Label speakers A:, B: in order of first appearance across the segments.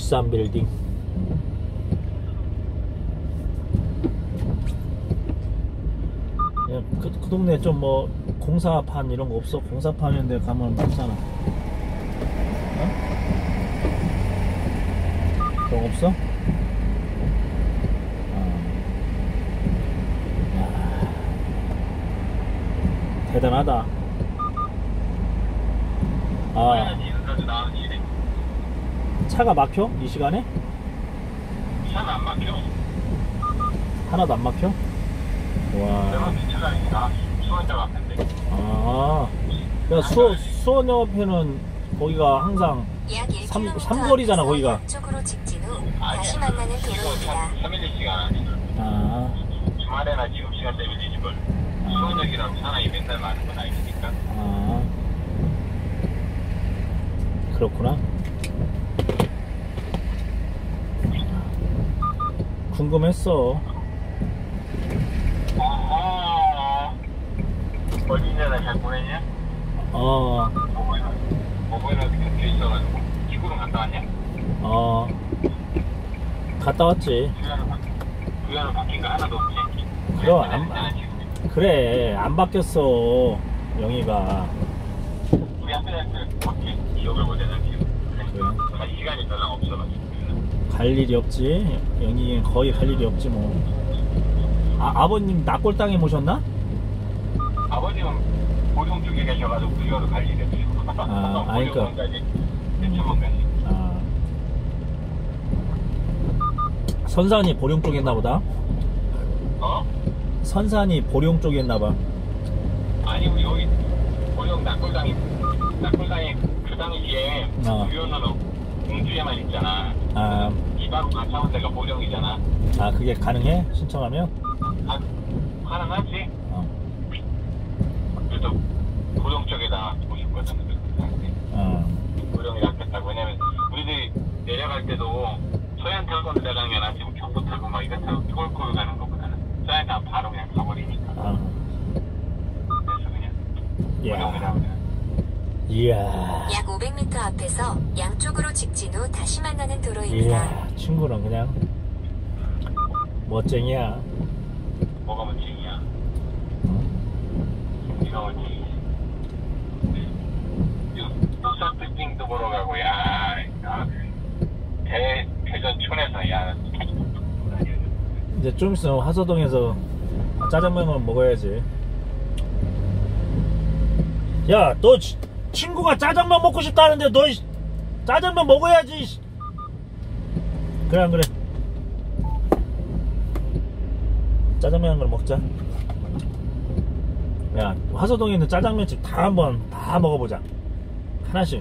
A: 울산 빌딩. 그 동네 좀 뭐 공사판 이런 거 없어? 공사판 이런 데 가면 많잖아. 어? 그런 거 없어? 대단하다. 차가 막혀? 이 시간에?
B: 차는 안 막혀.
A: 하나도 안 막혀? 와.
B: 내가 주차장이니까 수원역 앞인데.
A: 야, 수원 옆에는 거기가 항상 삼거리잖아, 거기가.
C: 쪽으로 직진 후 다시 만나는 도로입니다.
B: 312시간 아니야. 주말에나 지금 시간 때문에 뒤집을. 수원역이랑 사나이 맨날 많은 건 아니니까.
A: 그렇구나. 궁금했어.
B: 어린이날 잘 보냈냐? 어버이날 겹쳐 있어가지고 시골은 갔다 왔냐?
A: 갔다 왔지.
B: 부여는 바뀐 거 하나도 없지?
A: 그럼 그래, 안 바뀌었어, 영희가.
B: 우리 학교에서 밖에 기억을 못해서 지금.
A: 그래.
B: 갈 시간이 별로 없어가지고.
A: 갈 일이 없지. 영희는 거의 갈 일이 없지 뭐. 아버님 낙골당에 모셨나?
B: 아버님은 보령 쪽에 계셔가지고 부여로 갈 일이 없어요.
A: 그러니까. 선산이 보령 쪽에 있나 보다. 선산이 보령 쪽에 있나 봐.
B: 아니, 우리 여기 보령 낙골당이 그 당시에 부여는 공주에만 있잖아. 이바로 가까운 데가 보령이잖아.
A: 그게 가능해? 신청하면?
B: 가능하지. 그래서 보령 쪽에다 두고 싶거든. 보령이 낫겠다고. 왜냐면 우리들이 내려갈 때도 서해안 타고 내려가면 지금 경부 타고 막 이거 타고 꼴꼴 가는 것보다는 서해안 타고 바로 그냥 가버리니까. 그래서 그냥 보령이라 그냥.
A: 이야.
C: 약 500m 앞에서 양쪽으로 직진 후 다시 만나는 도로입니다.
A: 이야, 친구는 그냥 멋쟁이야.
B: 뭐가 멋쟁이야? 네가 멋쟁이지. 울산 빌딩도 보러 가고, 야, 대전촌에서, 야.
A: 이제 좀 있으면 화서동에서 짜장면을 먹어야지. 야, 너 친구가 짜장면 먹고 싶다는데 너 짜장면 먹어야지. 그래 안 그래? 짜장면 한 걸 먹자. 야, 화서동에 있는 짜장면집 다 먹어보자. 하나씩.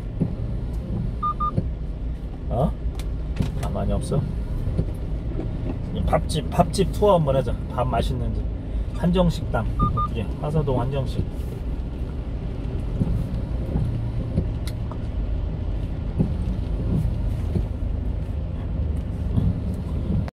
A: 많이 없어? 밥집 투어 한번 하자. 밥 맛있는지. 한정식당. 화서동 한정식.